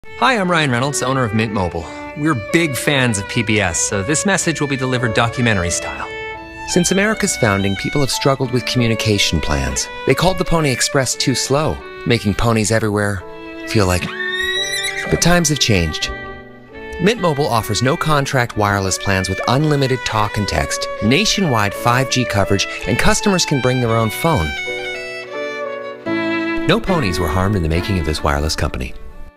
Hi, I'm Ryan Reynolds, owner of Mint Mobile. We're big fans of PBS, so this message will be delivered documentary style. Since America's founding, people have struggled with communication plans. They called the Pony Express too slow, making ponies everywhere feel like... But times have changed. Mint Mobile offers no-contract wireless plans with unlimited talk and text, nationwide 5G coverage, and customers can bring their own phone. No ponies were harmed in the making of this wireless company.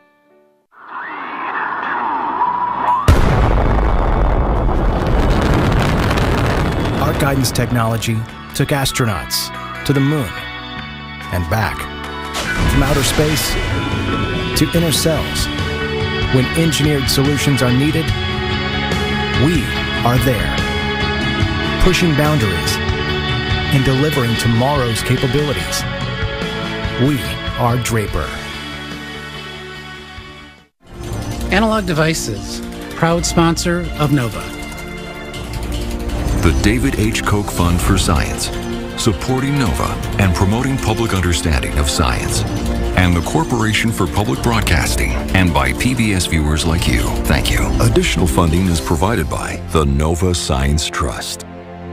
Our guidance technology took astronauts to the moon and back, from outer space to inner cells. When engineered solutions are needed, we are there, pushing boundaries and delivering tomorrow's capabilities. We are Draper. Analog Devices, proud sponsor of NOVA. The David H. Koch Fund for Science, supporting NOVA and promoting public understanding of science. And the Corporation for Public Broadcasting, and by PBS viewers like you. Thank you. Additional funding is provided by the NOVA Science Trust.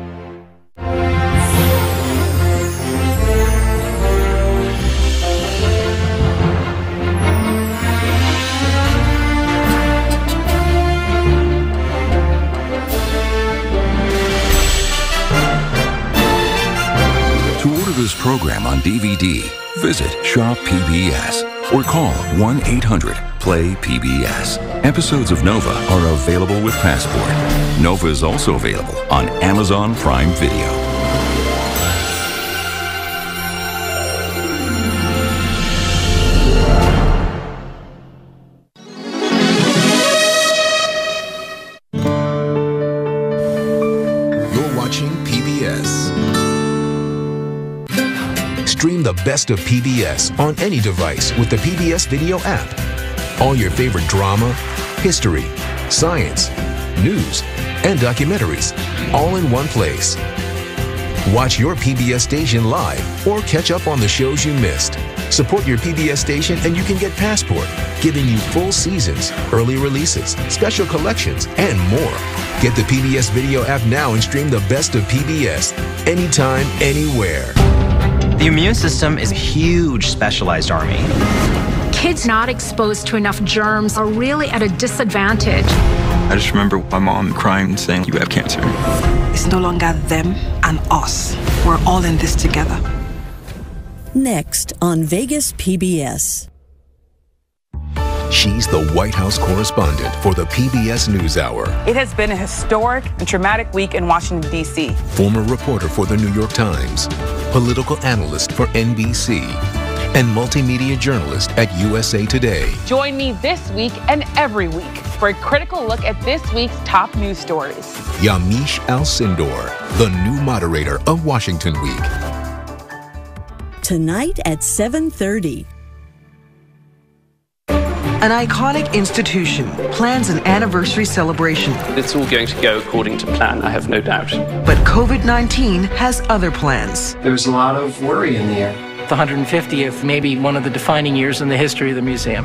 This program on DVD, visit Shop PBS or call 1-800-PLAY-PBS. Episodes of Nova are available with Passport. Nova is also available on Amazon Prime Video. You're watching PBS. Stream the best of PBS on any device with the PBS Video app. All your favorite drama, history, science, news, and documentaries, all in one place. Watch your PBS station live or catch up on the shows you missed. Support your PBS station and you can get Passport, giving you full seasons, early releases, special collections, and more. Get the PBS Video app now and stream the best of PBS anytime, anywhere. The immune system is a huge specialized army. Kids not exposed to enough germs are really at a disadvantage. I just remember my mom crying and saying, "You have cancer." It's no longer them and us. We're all in this together. Next on Vegas PBS. She's the White House correspondent for the PBS NewsHour. It has been a historic and traumatic week in Washington, D.C. Former reporter for the New York Times, political analyst for NBC, and multimedia journalist at USA Today. Join me this week and every week for a critical look at this week's top news stories. Yamiche Alcindor, the new moderator of Washington Week. Tonight at 7:30. An iconic institution plans an anniversary celebration. It's all going to go according to plan, I have no doubt. But COVID-19 has other plans. There's a lot of worry in the air. The 150th, maybe one of the defining years in the history of the museum.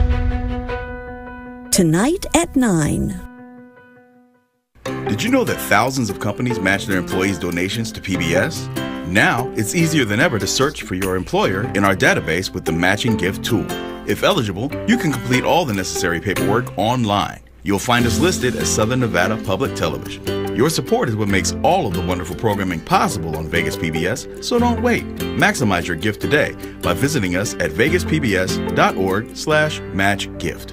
Tonight at 9. Did you know that thousands of companies match their employees' donations to PBS? Now, it's easier than ever to search for your employer in our database with the Matching Gift tool. If eligible, you can complete all the necessary paperwork online. You'll find us listed as Southern Nevada Public Television. Your support is what makes all of the wonderful programming possible on Vegas PBS, so don't wait. Maximize your gift today by visiting us at vegaspbs.org/matchgift.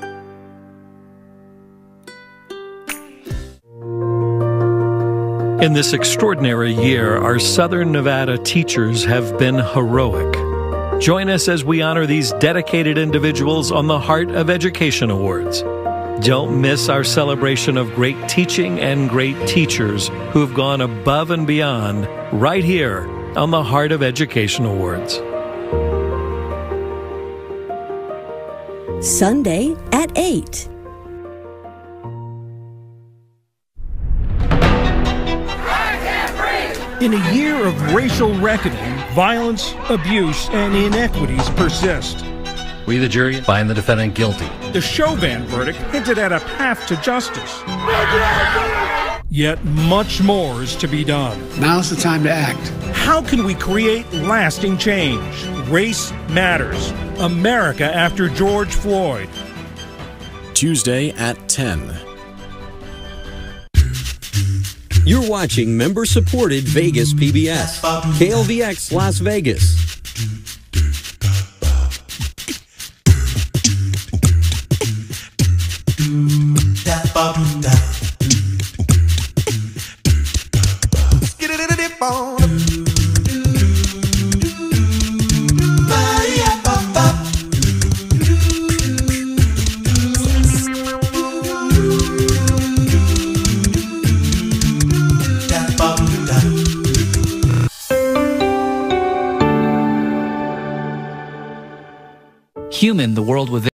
In this extraordinary year, our Southern Nevada teachers have been heroic. Join us as we honor these dedicated individuals on the Heart of Education Awards. Don't miss our celebration of great teaching and great teachers who have gone above and beyond right here on the Heart of Education Awards. Sunday at 8. In a year of racial reckoning, violence, abuse, and inequities persist. We, the jury, find the defendant guilty. The Chauvin verdict hinted at a path to justice. Yet much more is to be done. Now's the time to act. How can we create lasting change? Race matters. America after George Floyd. Tuesday at 10. You're watching member-supported Vegas PBS. KLVX Las Vegas. Human, the world within.